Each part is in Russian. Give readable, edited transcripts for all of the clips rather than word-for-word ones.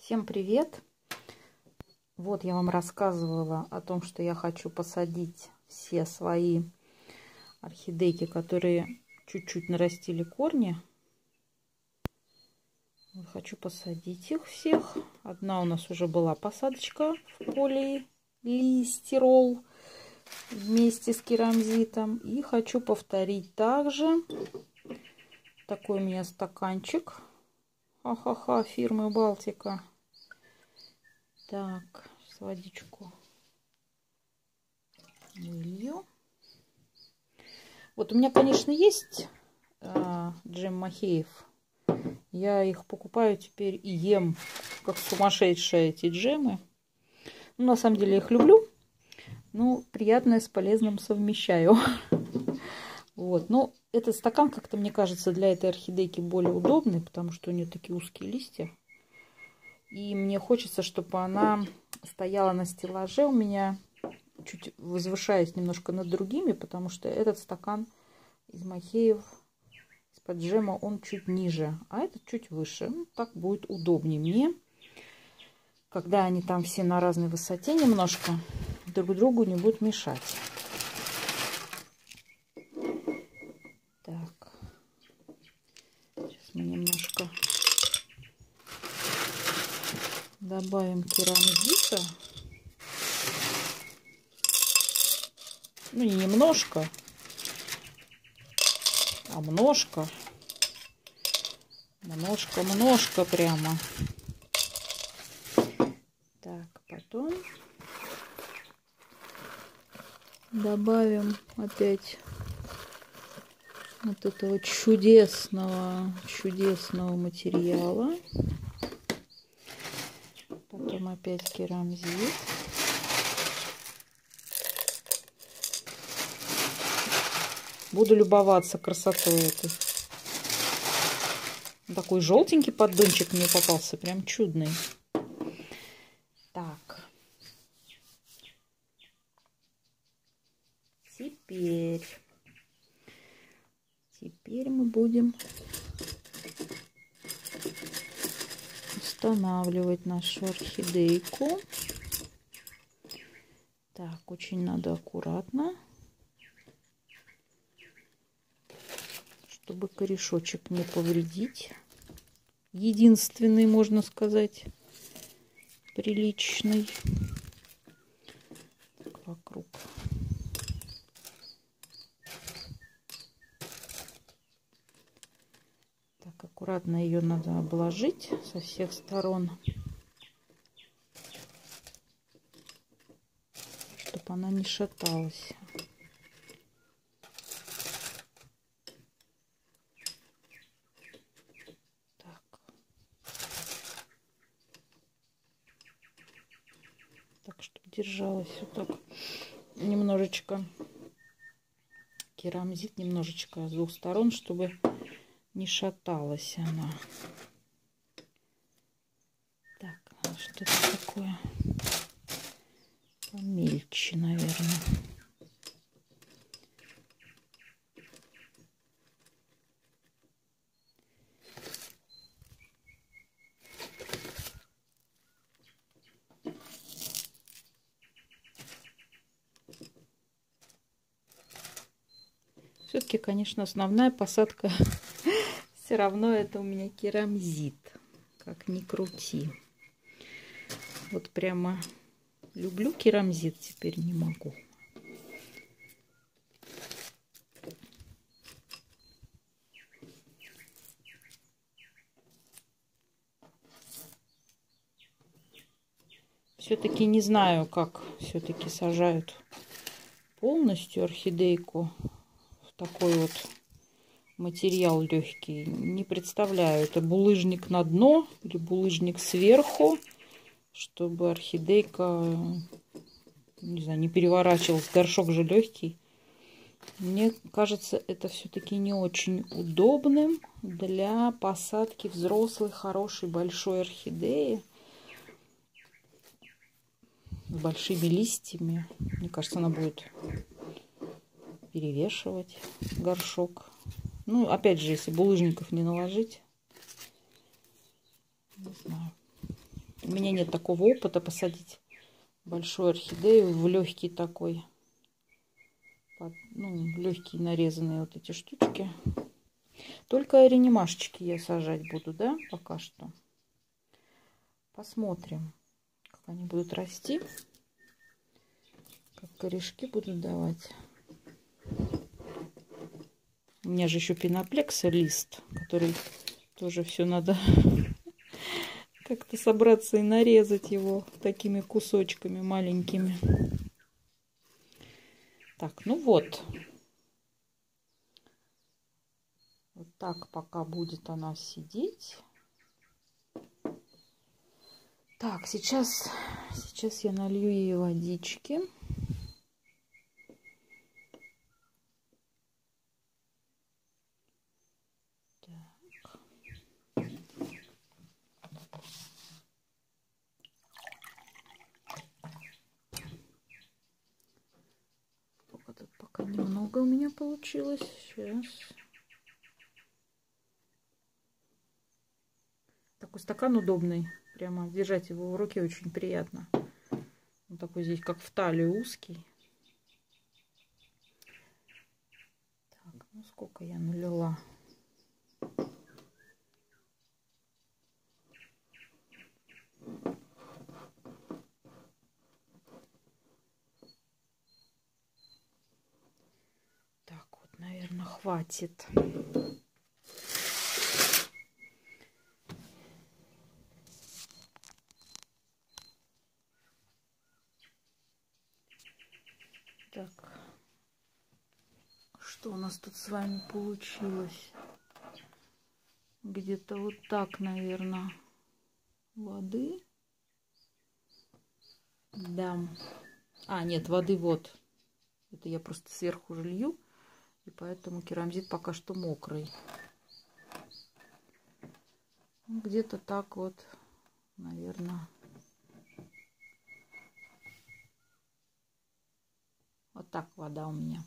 Всем привет! Вот я вам рассказывала о том, что я хочу посадить все свои орхидейки, которые чуть-чуть нарастили корни. Вот хочу посадить их всех. Одна у нас уже была посадочка в полилистирол вместе с керамзитом. И хочу повторить также. Такой у меня стаканчик. Ха-ха-ха, фирмы Балтика. Так, сейчас водичку вылью. Вот у меня, конечно, есть джем Махеев. Я их покупаю теперь и ем, как сумасшедшие, эти джемы. Ну, на самом деле, я их люблю. Ну, приятное с полезным совмещаю. Вот, но этот стакан, как-то, мне кажется, для этой орхидейки более удобный, потому что у нее такие узкие листья. И мне хочется, чтобы она стояла на стеллаже у меня, чуть возвышаясь немножко над другими, потому что этот стакан из Махеев, из-под джема, он чуть ниже, а этот чуть выше. Ну, так будет удобнее мне, когда они там все на разной высоте немножко, друг другу не будут мешать. Так, сейчас мы немножко добавим керамзита. Ну, не немножко, а множко. Множко прямо. Так, потом добавим опять вот этого чудесного материала. Потом опять керамзит. Буду любоваться красотой этой. Такой желтенький поддончик мне попался, прям чудный. Так. Теперь мы будем устанавливать нашу орхидейку. Так, очень надо аккуратно, чтобы корешочек не повредить. Единственный, можно сказать, приличный. Так, вокруг. Так, аккуратно ее надо обложить со всех сторон, чтобы она не шаталась. Так, чтобы держалась вот так. Немножечко керамзит, немножечко с двух сторон, чтобы не шаталась она. Так, что-то такое помельче, наверное. Все-таки, конечно, основная посадка все равно это у меня керамзит, как ни крути. Вот прямо люблю керамзит, теперь не могу. Все-таки не знаю, как все-таки сажают полностью орхидейку. Такой вот материал легкий. Не представляю, это булыжник на дно или булыжник сверху, чтобы орхидейка, не знаю, не переворачивалась. Горшок же легкий. Мне кажется, это все-таки не очень удобным для посадки взрослой, хорошей, большой орхидеи с большими листьями. Мне кажется, она будет перевешивать горшок. Ну, опять же, если булыжников не наложить, не знаю. У меня нет такого опыта посадить большую орхидею в легкий такой, ну, легкие нарезанные вот эти штучки. Только реанимашечки я сажать буду, да, пока что. Посмотрим, как они будут расти, как корешки будут давать. У меня же еще пиноплекса лист, который тоже все надо как-то собраться и нарезать его такими кусочками маленькими. Так, ну вот. Вот так пока будет она сидеть. Так, сейчас я налью ей водички. Пока немного у меня получилось. Сейчас. Такой стакан удобный. Прямо держать его в руке очень приятно. Он такой здесь как в талию узкий. Так, ну сколько я налила? Так вот, наверное, хватит. Так, что у нас тут с вами получилось? Где-то вот так, наверное, воды. Да. А, нет, воды вот. Это я просто сверху же лью, и поэтому керамзит пока что мокрый. Где-то так вот, наверное. Вот так вода у меня.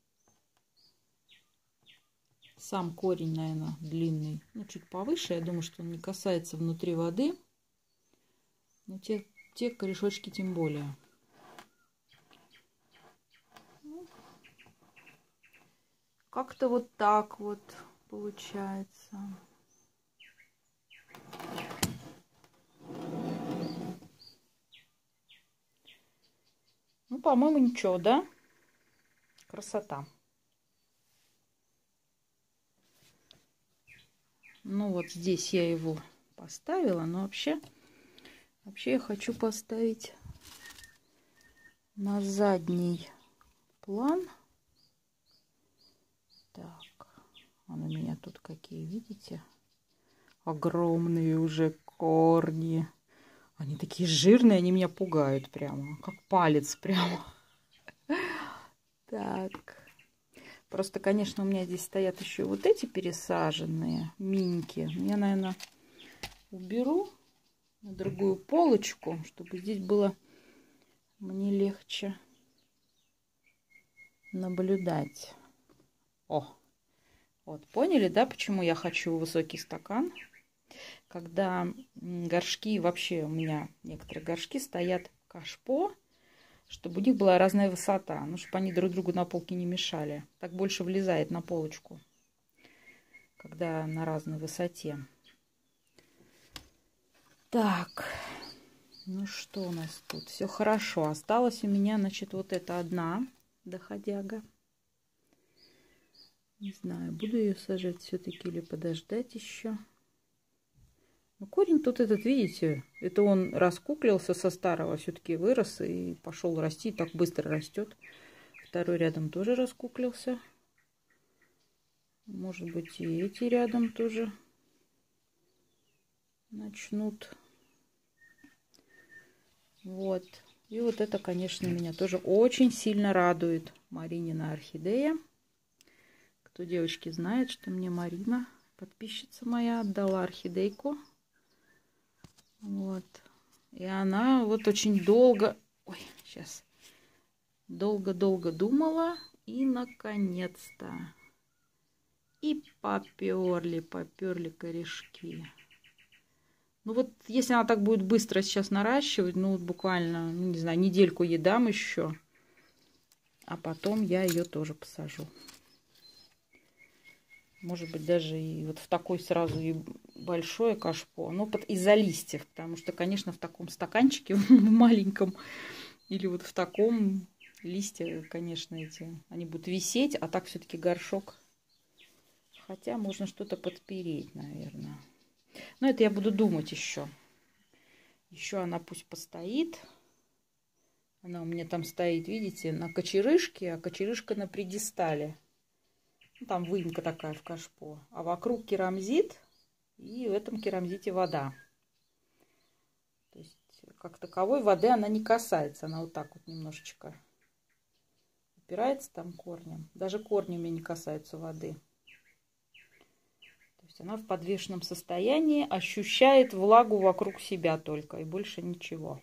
Сам корень, наверное, длинный. Ну, чуть повыше. Я думаю, что он не касается внутри воды. Но те корешочки тем более. Как-то вот так вот получается. Ну, по-моему, ничего, да? Красота. Ну, вот здесь я его поставила, но вообще я хочу поставить на задний план. Так, он у меня тут какие, видите? Огромные уже корни. Они такие жирные, они меня пугают прямо, как палец прямо. Так. Просто, конечно, у меня здесь стоят еще вот эти пересаженные миньки. Я, наверное, уберу на другую полочку, чтобы здесь было мне легче наблюдать. О, вот поняли, да, почему я хочу высокий стакан? Когда горшки, вообще у меня некоторые горшки стоят кашпо, чтобы у них была разная высота, ну, чтобы они друг другу на полке не мешали. Так больше влезает на полочку, когда на разной высоте. Так, ну что у нас тут? Все хорошо. Осталась у меня, значит, вот эта одна доходяга. Не знаю, буду ее сажать все-таки или подождать еще. Ну, корень тут этот, видите, это он раскуклился со старого, все-таки вырос и пошел расти, так быстро растет. Второй рядом тоже раскуклился. Может быть, и эти рядом тоже начнут. Вот. И вот это, конечно, меня тоже очень сильно радует. Маринина орхидея. Кто, девочки, знает, что мне Марина, подписчица моя, отдала орхидейку. Вот. И она вот очень долго... Ой, сейчас. Долго-долго думала. И, наконец-то. И поперли корешки. Ну вот, если она так будет быстро сейчас наращивать, ну вот буквально, ну, не знаю, недельку ей дам еще, а потом я ее тоже посажу. Может быть, даже и вот в такой сразу и большое кашпо, ну, из-за листьев, потому что, конечно, в таком стаканчике маленьком или вот в таком листья, конечно, эти, они будут висеть, а так все-таки горшок. Хотя можно что-то подпереть, наверное. Но это я буду думать еще. Еще она пусть постоит. Она у меня там стоит, видите, на кочерышке, а кочерышка на пьедестале. Ну, там выемка такая в кашпо. А вокруг керамзит, и в этом керамзите вода. То есть, как таковой воды она не касается. Она вот так вот немножечко упирается там корнем. Даже корни у меня не касаются воды. То есть она в подвешенном состоянии ощущает влагу вокруг себя только, и больше ничего.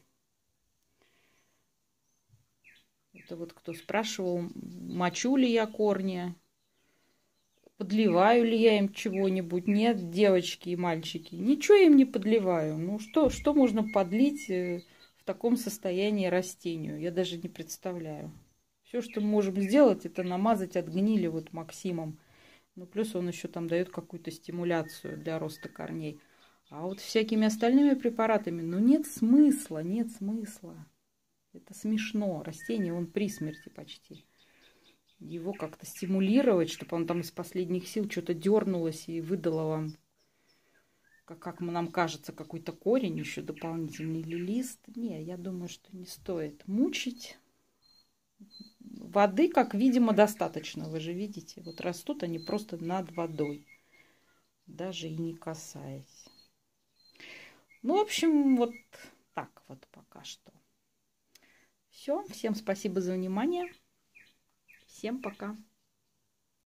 Это вот кто спрашивал, мочу ли я корни, подливаю ли я им чего-нибудь. Нет, девочки и мальчики, ничего я им не подливаю. Ну что можно подлить в таком состоянии растению? Я даже не представляю. Все, что мы можем сделать, это намазать от гнили вот Максимом. Ну, плюс он еще там дает какую-то стимуляцию для роста корней. А вот всякими остальными препаратами, ну, нет смысла, нет смысла. Это смешно. Растение, он при смерти почти. Его как-то стимулировать, чтобы он там из последних сил что-то дернулось и выдало вам, как нам кажется, какой-то корень еще дополнительный или лист. Не, я думаю, что не стоит мучить. Воды, как видимо, достаточно. Вы же видите, вот растут они просто над водой, даже и не касаясь. Ну, в общем, вот так вот пока что. Все, всем спасибо за внимание. Всем пока.